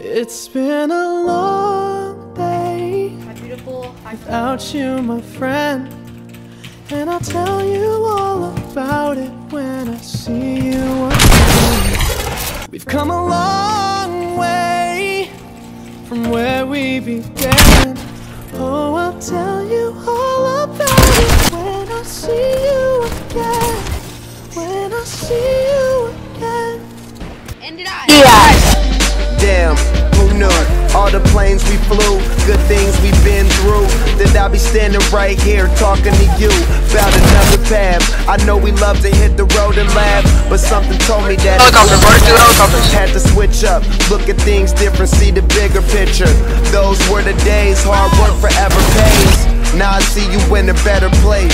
It's been a long day My beautiful without you, my friend, and I'll tell you all about it when I see you again. We've come a long way from where we began. Oh, I'll tell you all about it when I see you again. When I see you again. Ended I. Damn, who knew? All the planes we flew, good things we've been through. That I'll be standing right here talking to you about another path. I know we love to hit the road and laugh, but something told me that had to switch up, look at things different, see the bigger picture. Those were the days, hard work forever pays. Now I see you in a better place.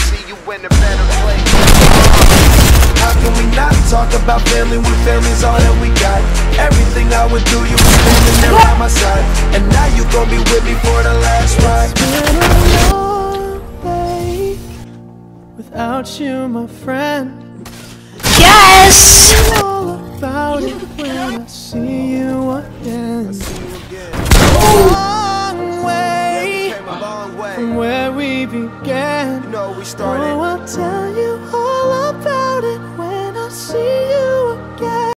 How can we not talk about family when family's all that we got? Everything I would do, you were standing there by my side, and now you gon' be with me for the last ride. It's been a long day without you, my friend. Yes! All about it when I see you again.